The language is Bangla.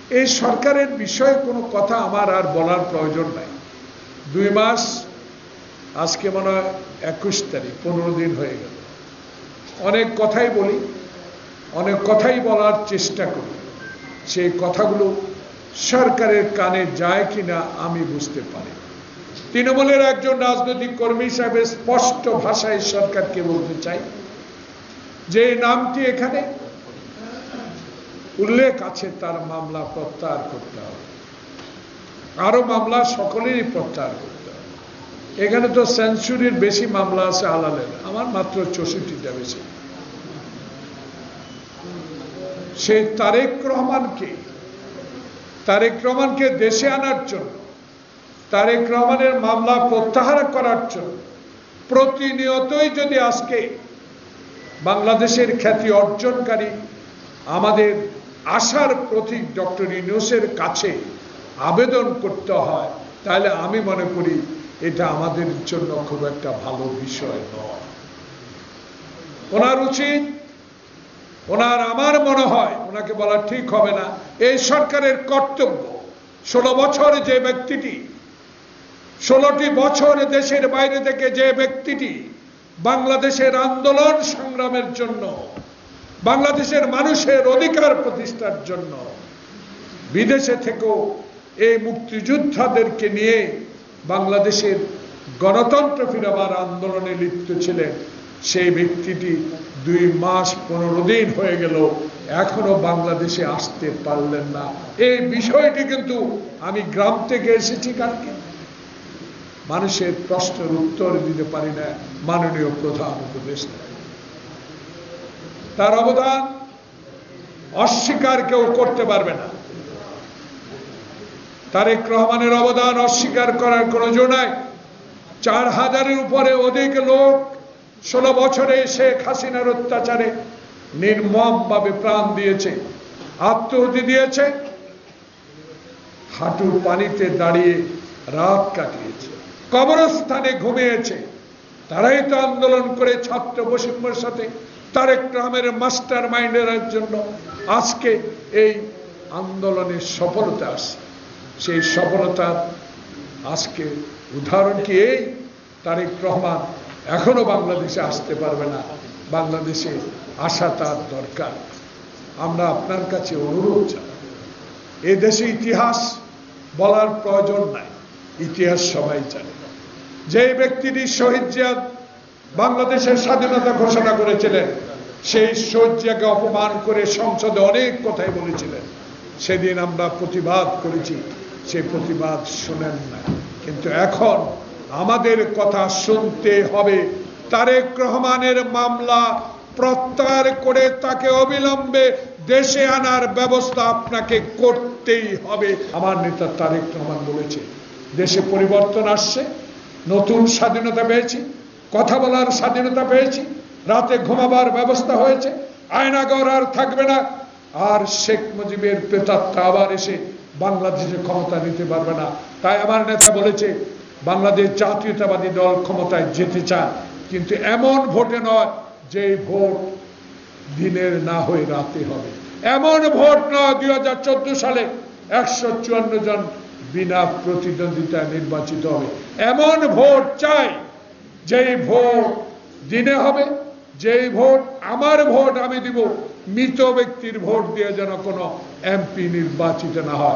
এই সরকারের বিষয়ে কোনো কথা আমার আর বলার প্রয়োজন নাই। 2 মাস, আজকে মনে হয় 21 তারিখ, 15 দিন হয়ে গেল। অনেক কথাই বলি, অনেক কথাই বলার চেষ্টা করি, সেই কথাগুলো সরকারের কানে যায় কিনা আমি বুঝতে পারি। তৃণমূলের একজন রাজনৈতিক কর্মী হিসাবে স্পষ্ট ভাষায় সরকারকে বলতে চাই যে নামটি এখানে উল্লেখ আছে তার মামলা প্রত্যাহার করতে হবে, আরো মামলা সকলেরই প্রত্যাহার করতে হবে। এখানে তো সেঞ্চুরির বেশি মামলা আছে আলালের, আমার মাত্র 64টা বেশি। সেই তারেক রহমানকে দেশে আনার জন্য, তারেক রহমানের মামলা প্রত্যাহার করার জন্য প্রতিনিয়তই যদি আজকে বাংলাদেশের খ্যাতি অর্জনকারী আমাদের আশার প্রতীক ডক্টর ইউনূসের কাছে আবেদন করতে হয়, তাহলে আমি মনে করি এটা আমাদের জন্য খুব একটা ভালো বিষয় নয়। ওনার উচিত, আমার মনে হয় ওনাকে বলা ঠিক হবে না, এই সরকারের কর্তব্য 16 বছর যে ব্যক্তিটি, 16টি বছর দেশের বাইরে থেকে যে ব্যক্তিটি বাংলাদেশের আন্দোলন সংগ্রামের জন্য, বাংলাদেশের মানুষের অধিকার প্রতিষ্ঠার জন্য বিদেশে থেকেও এই মুক্তিযোদ্ধাদেরকে নিয়ে বাংলাদেশের গণতন্ত্র ফিরাবার আন্দোলনে লিপ্ত ছিলেন, সেই ব্যক্তিটি 2 মাস 15 দিন হয়ে গেল, এখনো বাংলাদেশে আসতে পারলেন না। এই বিষয়টি কিন্তু আমি গ্রাম থেকে এসেছি কালকে, মানুষের প্রশ্নের উত্তর দিতে পারি না মাননীয় প্রধান উপদেষ্টা। তার অবদান অস্বীকার কেউ করতে পারবে না। তারেক রহমানের অবদান অস্বীকার করার কোনো জো নাই। 4000-এর উপরে অধিক লোক 16 বছরে শেখ হাসিনার অত্যাচারে নির্মমভাবে প্রাণ দিয়েছে, আত্মাহুতি দিয়েছে, হাঁটুর পানিতে দাঁড়িয়ে রাত কাটিয়েছে, কবরস্থানে ঘুমিয়েছে। তারাই তো আন্দোলন করে ছাত্র বৈষম্যের সাথে তারেক রহমানের মাস্টার মাইন্ডের জন্য আজকে এই আন্দোলনের সফলতা আসছে। সেই সফলতার আজকে উদাহরণ কি এই, তারেক রহমান এখনো বাংলাদেশে আসতে পারবে না, বাংলাদেশে আসা তার দরকার। আমরা আপনার কাছে অনুরোধ জানাই, এই দেশে ইতিহাস বলার প্রয়োজন নাই, ইতিহাস সবাই জানে। যে ব্যক্তিটি শহীদ জিয়াদ বাংলাদেশের স্বাধীনতা ঘোষণা করেছিলেন, সেই শহীদ জিয়াকে অপমান করে সংসদে অনেক কথাই বলেছিলেন, সেদিন আমরা প্রতিবাদ করেছি, সেই প্রতিবাদ শুনেন না। কিন্তু এখন আমাদের কথা শুনতে হবে। তারেক রহমানের মামলা প্রত্যাহার করে তাকে অবিলম্বে দেশে আনার ব্যবস্থা আপনাকে করতেই হবে। আমার নেতা তারেক রহমান বলেছে, দেশে পরিবর্তন আসছে, নতুন স্বাধীনতা পেয়েছি, কথা বলার স্বাধীনতা পেয়েছি, রাতে ঘুমাবার ব্যবস্থা হয়েছে, আয়নাঘর আর থাকবে না, আর শেখ মুজিবের প্রেতাত্মা আবার এসে বাংলাদেশে ক্ষমতা নিতে পারবে না। তাই আমার নেতা বলেছে, বাংলাদেশ জাতীয়তাবাদী দল ক্ষমতায় যেতে চায়, কিন্তু এমন ভোটে নয় যে ভোট দিনের না হয়ে রাতে হবে, এমন ভোট নয় 2014 সালে 154 জন বিনা প্রতিদ্বন্দ্বিতায় নির্বাচিত হবে। এমন ভোট চাই যেই ভোট দিনে হবে, যেই ভোট আমার ভোট আমি দিব, মৃত ব্যক্তির ভোট দিয়ে যেন কোনো এমপি নির্বাচিত না হয়।